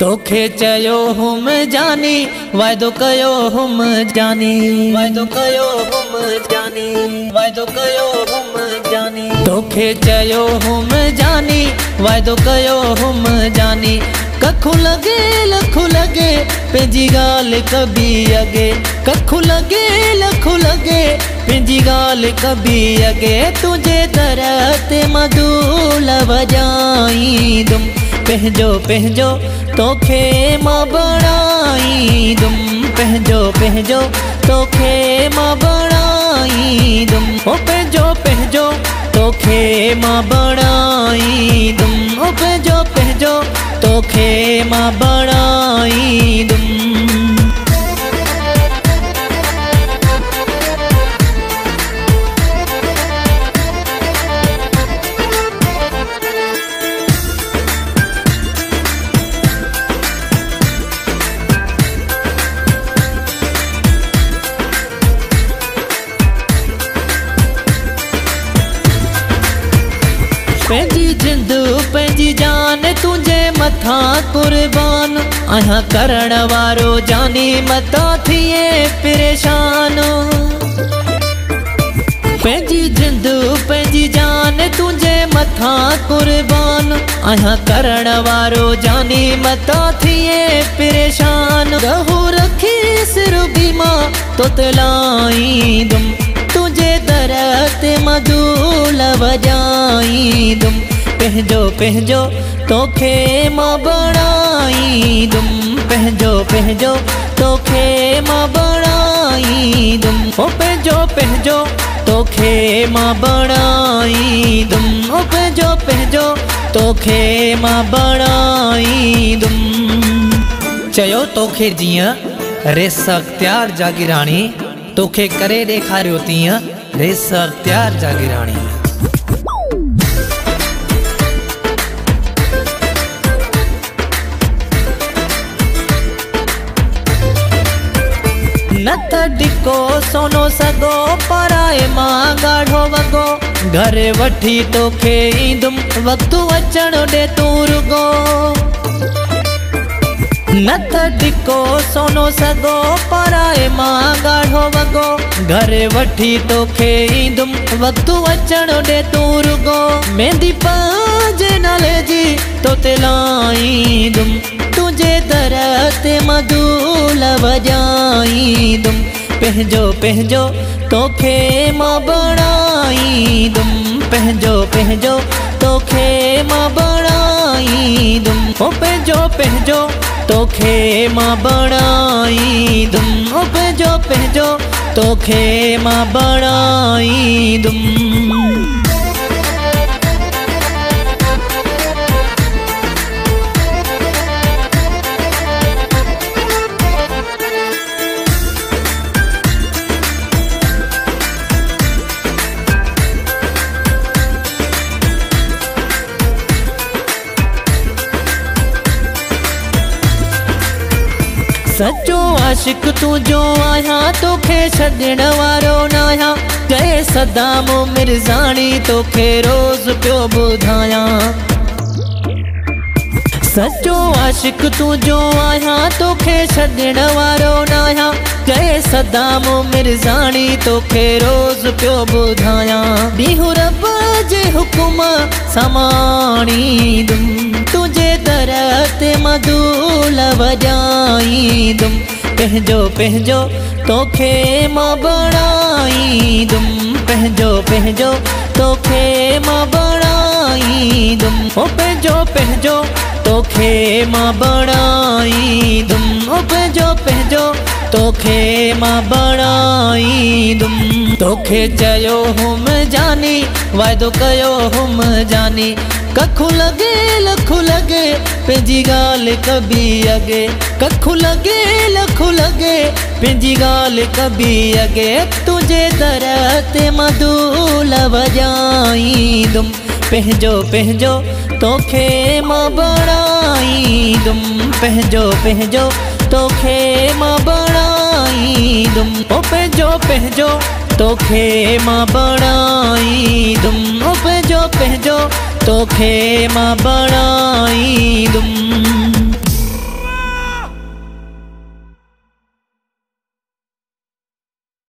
तोखे चयो हुम जानी वायदो कयो हुम जानी वायदो कयो हुम जानी वायदो कयो हुम जानी तोखे चयो हुम जानी वायदो कयो हुम जानी कखु लगे लखु लगे पंहिंजी ॻाल्हि कबी अॻे कखु लगे लखु लगे पंहिंजी ॻाल्हि कबी अॻे तुंहिंजे दर ते मधूल वॼाईंदुमि पंहिंजो पंहिंजो तोखे मां बणाईंदुमि पंहिंजो पंहिंजो तोखे मां बणाईंदुमि ओ पंहिंजो पंहिंजो तोखे मां बणाईंदुमि ओ पंहिंजो पंहिंजो तोखे मां बणाईंदुमि पंहिंजी जिंद पंहिंजी जान तुंहिंजे मथां कुर्बान आहियां करण वारो जानी मता थिए परेशान पंहिंजी जिंद पंहिंजी जान तुंहिंजे मथां कुर्बान आहियां करण वारो जानी मता थिए परेशान रहू रखी सिर बीमा तो तलाईंदुमि तुंहिंजे दर ते मधूल वॼाईंदुमि पंहिंजो पंहिंजो तोखे मां बणाईंदुमि पंहिंजो पंहिंजो तोखे मां बणाईंदुमि ओ पंहिंजो पंहिंजो तोखे मां बणाईंदुमि ओ पंहिंजो पंहिंजो तोखे मां बणाईंदुमि चयो तोखे जीअं रेस अख़्तियार जागीराणी तोखे करे ॾेखारियो तीअं रेस अख़्तियार जागीराणी नथ डिको सोनो सगो पराए मां ॻाढ़ो वॻो घर वठी तोखे ईंदुमि वक़्तु अचण ॾे तूं रुगो नथ डिको सोनो सगो पराए मां ॻाढ़ो वॻो घर वठी तोखे ईंदुमि वक़्तु अचण ॾे तूं रुगो मेहंदी पंहिंजे नाले जी तोते लाईंदुमि तुंहिंजे दर ते मधूल वॼाईंदुमि पंहिंजो पंहिंजो तोखे मां बणाईंदुमि पंहिंजो पंहिंजो तोखे मां बणाईंदुमि ओ पंहिंजो पंहिंजो तोखे मां बणाईंदुमि ओ पंहिंजो पंहिंजो तोखे मां बणाईंदुमि सच्चो आशिक तुंहिंजो आहियां तोखे छॾण वारो न आहियां चए सदाम मिर्ज़ाणी तोखे रोज़ पियो ॿुधायां सच्चो आशिक तुंहिंजो आहियां तोखे छॾण वारो न आहियां चए सदाम मिर्ज़ाणी तोखे रोज़ पियो ॿुधायां ॾींहुं रब जे हुकुम समाणींदुमि तुंहिंजे दर ते मधूल वॼाईंदुमि पंहिंजो पंहिंजो तोखे मां बणाईंदुमि पंहिंजो पंहिंजो तोखे मां बणाईंदुमि ओ पंहिंजो पंहिंजो तोखे मां बणाईंदुमि ओ पंहिंजो पंहिंजो तोखे मां बणाईंदुमि तोखे चयो हुम जानी वाइदो कयो हुम जानी कखु लगे लखु लगे पंहिंजी ॻाल्हि कबी अॻे कखु लगे लखु लगे पंहिंजी ॻाल्हि कबी अॻे तुंहिंजे दर ते मधूल वॼाईंदुमि पंहिंजो पंहिंजो तोखे मां बणाईंदुमि पंहिंजो पंहिंजो तोखे मां बणाईंदुमि ओ पंहिंजो पंहिंजो तोखे मां बणाईंदुमि ओ पंहिंजो पंहिंजो तोखे मां बणाईंदुमि।